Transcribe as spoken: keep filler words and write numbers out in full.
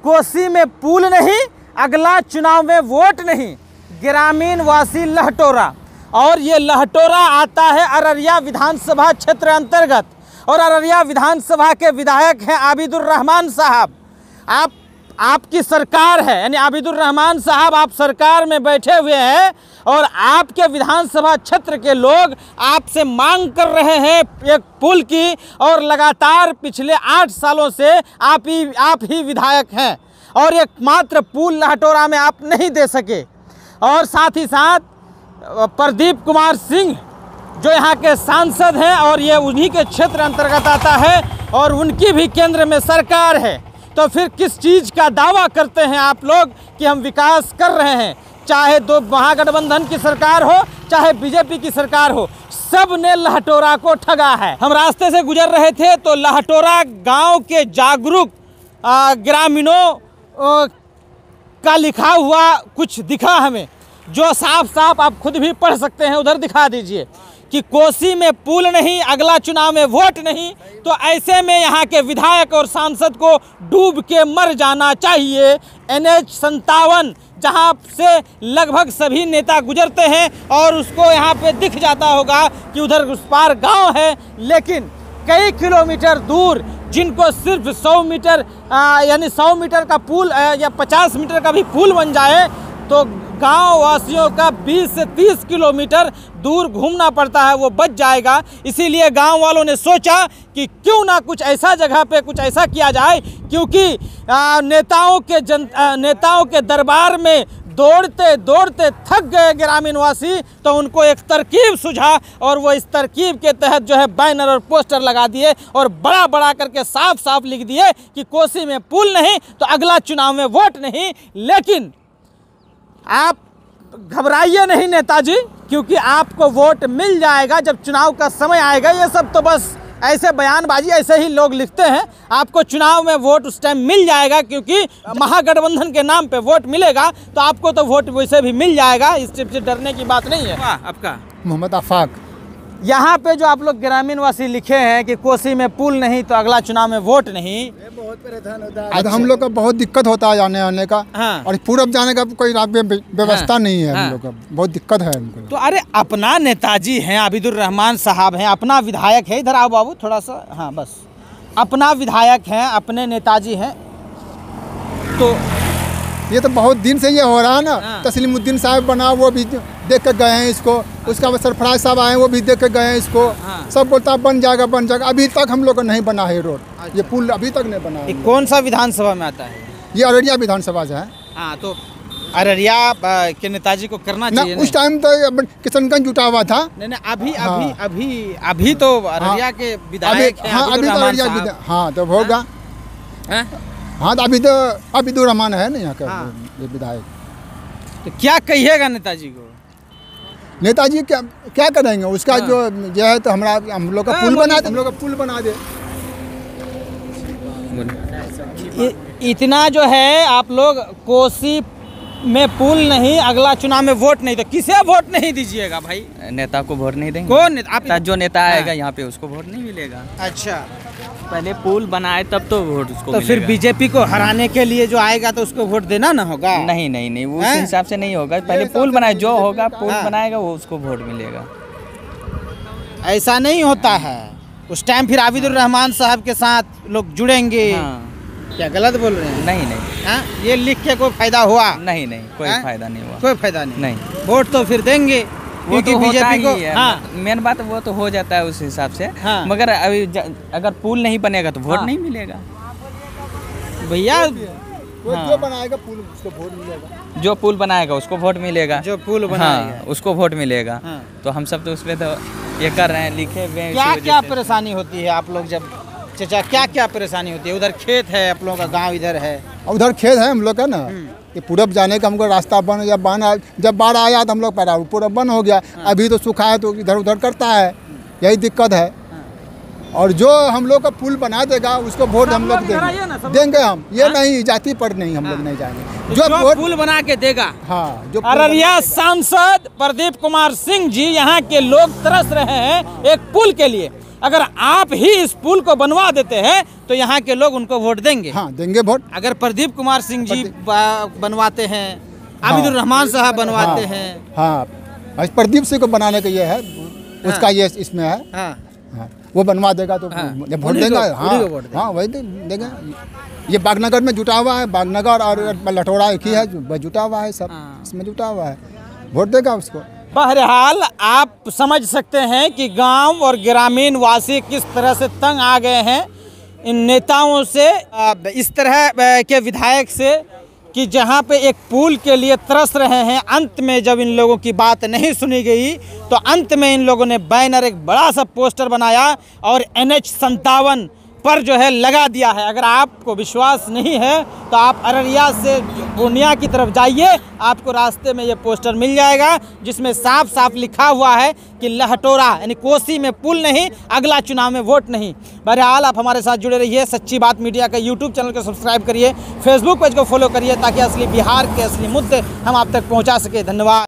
कोसी में पुल नहीं, अगला चुनाव में वोट नहीं, ग्रामीण वासी लहटोरा। और ये लहटोरा आता है अररिया विधानसभा क्षेत्र अंतर्गत, और अररिया विधानसभा के विधायक हैं आबिदुर रहमान साहब। आप आपकी सरकार है, यानी आबिदुर रहमान साहब आप सरकार में बैठे हुए हैं, और आपके विधानसभा क्षेत्र के लोग आपसे मांग कर रहे हैं एक पुल की, और लगातार पिछले आठ सालों से आप ही आप ही विधायक हैं, और एकमात्र पुल लहटोरा में आप नहीं दे सके। और साथ ही साथ प्रदीप कुमार सिंह जो यहाँ के सांसद हैं, और ये उन्हीं के क्षेत्र अंतर्गत आता है, और उनकी भी केंद्र में सरकार है। तो फिर किस चीज़ का दावा करते हैं आप लोग कि हम विकास कर रहे हैं? चाहे दो महागठबंधन की सरकार हो, चाहे बीजेपी की सरकार हो, सब ने लहटोरा को ठगा है। हम रास्ते से गुजर रहे थे तो लहटोरा गांव के जागरूक ग्रामीणों का लिखा हुआ कुछ दिखा हमें, जो साफ साफ आप खुद भी पढ़ सकते हैं। उधर दिखा दीजिए कि कोसी में पुल नहीं, अगला चुनाव में वोट नहीं। तो ऐसे में यहाँ के विधायक और सांसद को डूब के मर जाना चाहिए। एन एच संतावन जहाँ से लगभग सभी नेता गुजरते हैं, और उसको यहाँ पे दिख जाता होगा कि उधर उस पार गांव है, लेकिन कई किलोमीटर दूर जिनको सिर्फ सौ मीटर यानी सौ मीटर का पुल या पचास मीटर का भी पुल बन जाए तो गांव वासियों का बीस से तीस किलोमीटर दूर घूमना पड़ता है, वो बच जाएगा। इसीलिए गांव वालों ने सोचा कि क्यों ना कुछ ऐसा जगह पे कुछ ऐसा किया जाए, क्योंकि नेताओं के जन नेताओं के दरबार में दौड़ते दौड़ते थक गए ग्रामीणवासी, तो उनको एक तरकीब सुझा, और वो इस तरकीब के तहत जो है बैनर और पोस्टर लगा दिए, और बड़ा बड़ा करके साफ साफ लिख दिए कि कोसी में पुल नहीं तो अगला चुनाव में वोट नहीं। लेकिन आप घबराइए नहीं नेताजी, क्योंकि आपको वोट मिल जाएगा जब चुनाव का समय आएगा। ये सब तो बस ऐसे बयानबाजी, ऐसे ही लोग लिखते हैं। आपको चुनाव में वोट उस टाइम मिल जाएगा, क्योंकि महागठबंधन के नाम पे वोट मिलेगा, तो आपको तो वोट वैसे भी मिल जाएगा। इस चीज़ से डरने की बात नहीं है। आपका मोहम्मद आफाक। यहाँ पे जो आप लोग ग्रामीण वासी लिखे हैं कि कोसी में पुल नहीं तो अगला चुनाव में वोट नहीं, बहुत परेशान होता है। अच्छा। हम लोग का बहुत दिक्कत होता है आने आने का। हाँ। और पूरब जाने का कोई व्यवस्था हाँ। नहीं है। हाँ। हम लोग का बहुत दिक्कत है हमको। तो अरे अपना नेताजी हैं, आबिदुर रहमान साहब हैं, अपना विधायक है। इधर आओ बाबू थोड़ा सा। हाँ बस, अपना विधायक हैं, अपने नेताजी हैं। तो ये तो बहुत दिन से ये हो रहा है ना। हाँ। तस्लीमुद्दीन साहब बना, वो भी देख के गए हैं इसको। उसका बाद सरफराज साहब आए, वो भी देख के गए हैं इसको। हाँ। सब बोलता बन जाएगा बन जाएगा, अभी तक हम लोग को नहीं बना है रोड। अच्छा। ये पुल अभी तक नहीं बना है। कौन सा विधानसभा में आता है? ये अररिया विधानसभा से है। हाँ, तो अररिया के नेताजी को करना चाहिए ना। उस टाइम तो किशनगंज जुटा हुआ था। नहीं नहीं, अभी हाँ। अभी अभी अभी तो अररिया के विधायक हैं। हाँ अभी तो अररिया। हाँ तो होगा। हाँ तो अभी तो आबिदुर रहमान है ना यहाँ का विधायक। तो क्या कहिएगा नेताजी को? नेताजी क्या क्या करेंगे उसका? हाँ। जो जो है तो हमारा हम लोग का पुल बना दे, हम लोग का पुल बना दे। इतना जो है आप लोग कोसी में पुल नहीं, अगला चुनाव में वोट नहीं, तो किसे वोट नहीं दीजिएगा भाई? नेता को वोट नहीं देंगे। कौन नेता? आप जो नेता आएगा यहाँ पे उसको वोट नहीं मिलेगा। अच्छा, पहले पुल बनाए तब तो वोट उसको तो फिर बीजेपी को हराने के लिए जो आएगा तो उसको वोट देना ना होगा? नहीं नहीं नहीं, उस हिसाब से नहीं होगा। पहले पुल बनाए, जो होगा पुल बनाएगा वो उसको वोट मिलेगा। ऐसा नहीं होता है। उस टाइम फिर आबिदुर रहमान साहब के साथ लोग जुड़ेंगे। हाँ। क्या गलत बोल रहे हैं? नहीं नहीं। हाँ? ये लिख के कोई फायदा हुआ? नहीं नहीं, कोई फायदा नहीं हुआ। कोई फायदा नहीं। नहीं, वोट तो फिर देंगे क्योंकि तो बीजेपी को। हाँ, मेन बात वो तो हो जाता है उस हिसाब से। हाँ। मगर अभी अगर पुल नहीं बनेगा तो वोट हाँ। नहीं मिलेगा भैया। हाँ। जो बनाएगा पुल उसको वोट मिलेगा। जो पुल बनाएगा उसको वोट मिलेगा। जो पुल बनाएगा हाँ, उसको वोट मिलेगा। हाँ। तो हम सब तो उस पर तो ये कर रहे हैं, लिखे हुए हैं। क्या क्या परेशानी होती है आप लोग जब चाचा, क्या क्या परेशानी होती है? उधर खेत है, आप लोगों का गाँव इधर है। उधर खेत है हम लोग का ना। ये पूरब जाने का हमको रास्ता बन, जब बन जब बाढ़ आया तो हम लोग पैदा पूरा बंद हो गया। हाँ। अभी तो सूखा है तो इधर उधर करता है, यही दिक्कत है। हाँ। और जो हम लोग का पुल बना देगा उसको वोट हम लोग देंगे देंगे हम। ये हाँ? नहीं, जाति पर नहीं हम लोग नहीं जाएंगे। जो, जो पुल बना के देगा। हाँ, जो अररिया सांसद प्रदीप कुमार सिंह जी, यहाँ के लोग तरस रहे हैं एक पुल के लिए। अगर आप ही इस पुल को बनवा देते हैं तो यहाँ के लोग उनको वोट देंगे। हाँ, देंगे वोट। अगर प्रदीप कुमार सिंह जी बा- बनवाते हैं, आबिदुर रहमान साहब बनवाते हाँ, हैं। हाँ, बस प्रदीप सिंह को बनाने का ये है, उसका ये इसमें है। हाँ, हाँ, वो बनवा देगा तो हाँ, जब वोट उन्हीं देगा। को- हाँ, उन्हीं को वोट देगा। हाँ, वही दे- देगा। ये बागनगर में जुटा हुआ है, बागनगर और लठोड़ा एक ही है, जो जुटा हुआ है सब, हाँ। इसमें जुटा हुआ है, वोट देगा उसको। बहरहाल आप समझ सकते हैं कि गांव और ग्रामीण वासी किस तरह से तंग आ गए हैं इन नेताओं से, आ, इस तरह आ, के विधायक से, कि जहां पे एक पुल के लिए तरस रहे हैं। अंत में जब इन लोगों की बात नहीं सुनी गई तो अंत में इन लोगों ने बैनर, एक बड़ा सा पोस्टर बनाया और एन एच संतावन पर जो है लगा दिया है। अगर आपको विश्वास नहीं है तो आप अररिया से पूर्णिया की तरफ जाइए, आपको रास्ते में ये पोस्टर मिल जाएगा जिसमें साफ साफ लिखा हुआ है कि लहटोरा यानी कोसी में पुल नहीं, अगला चुनाव में वोट नहीं। बहरहाल आप हमारे साथ जुड़े रहिए। सच्ची बात मीडिया का यूट्यूब चैनल को सब्सक्राइब करिए, फेसबुक पेज को फॉलो करिए ताकि असली बिहार के असली मुद्दे हम आप तक पहुँचा सके। धन्यवाद।